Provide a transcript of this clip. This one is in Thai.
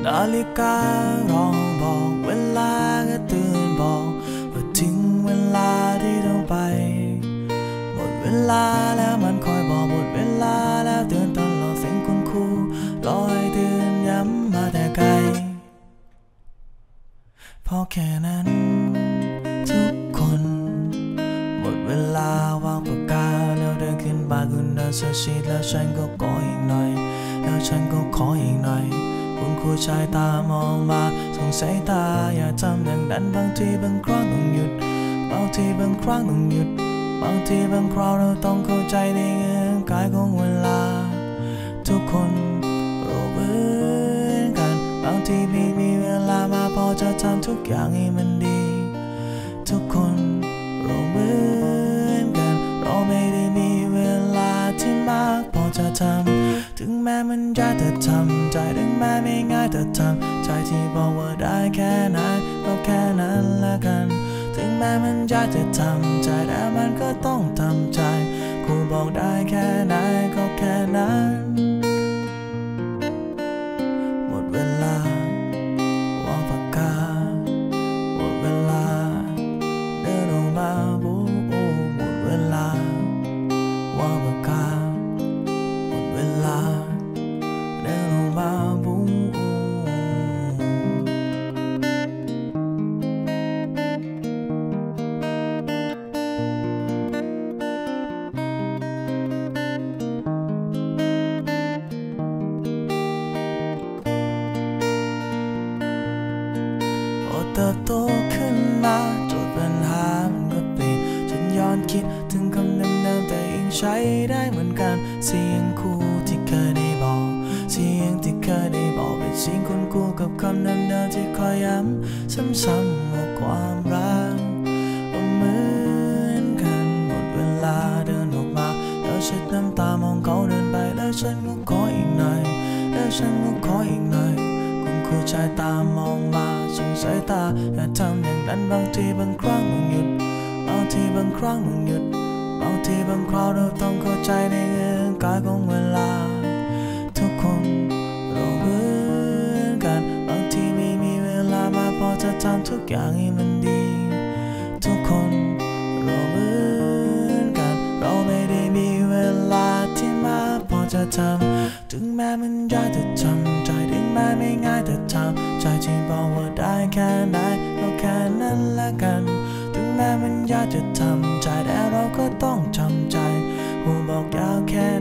นาฬิการ้องบอกเวลาก็เตือนบอกว่าถึงเวลาที่ต้องไปหมดเวลาแล้วมันคอยบอกหมดเวลาแล้วเตือนตลอดเสียงคุณครูลอยเตือนย้ำมาแต่ไกลพอแค่นั้นทุกคนหมดเวลาวางปากกาแล้วเดินขึ้นบาร์คุณเดินเสื้อชีทแล้วฉันก็ขออีกหน่อยแล้วฉันก็ขออีกหน่อยคุณครูชายตามองมาสงสัยตาอย่าทำอย่างนั้นบางทีบางครั้งต้องหยุดบางทีบางครั้งต้องหยุดบางทีบางคราวเราต้องเข้าใจในเงื่อนไขของเวลาทุกคนเราเหมือนกันบางทีไม่มีเวลามาพอจะทำทุกอย่างให้มันดีทุกคนเราเหมือนกันเราไม่ได้มีเวลาที่มากพอจะทำถึงแม้มันยากแต่ทำใจถึงแม้ไม่ง่ายแต่ทำใจที่บอกว่าได้แค่ไหนก็แค่นั้นละกันถึงแม้มันยากจะทำใจแต่มันก็ต้องทำใจครูบอกได้แค่ไหนก็แค่นั้นหมดเวลาวางปากกาหมดเวลาเดินออกมาบูหมดเวลาวางปากกาหมดเวลาเดินออกมาบูเติบโตขึ้นมาโจทย์ปัญหามันก็เปลี่ยนฉันย้อนคิดถึงคำเดิมๆแต่ยังใช้ได้เหมือนกันเสียงครูที่เคยได้บอกเสียงที่เคยได้บอกเป็นเสียงคนกูกับคำเดิมๆที่คอยย้ำซ้ำๆว่าความรักเหมือนกันหมดเวลาเดินออกมาแล้วเช็ดน้ำตามองเขาเดินไปแล้วฉันก็ขออีกหน่อยแล้วฉันก็ขออีกหน่อยคุณครูชายตามองมาสงสัยตาอย่าทำอย่างนั้นบางทีบางครั้งต้องหยุดบางทีบางครั้งต้องหยุดบางทีบางคราวเราต้องเข้าใจในเงื่อนไขของเวลาทุกคนเราเหมือนกันบางทีไม่มีเวลามาพอจะทำทุกอย่างให้มันดีทุกคนเราเหมือนกันเราไม่ได้มีเวลาที่มากพอจะทำถึงแม้มันยากจะทำใจถึงแม้ไม่ง่ายแต่ทำใจที่บอกว่าได้แค่ไหนก็แค่นั้นละกันถึงแม้มันยากจะทำใจแต่เราก็ต้องทำใจครูบอกยาวแค่